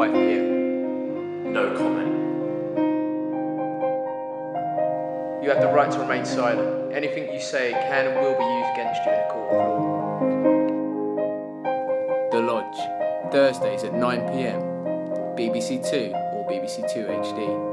5 p.m. No comment. You have the right to remain silent. Anything you say can and will be used against you in a court of law. The Lodge, Thursdays at 9 p.m. BBC Two or BBC Two HD.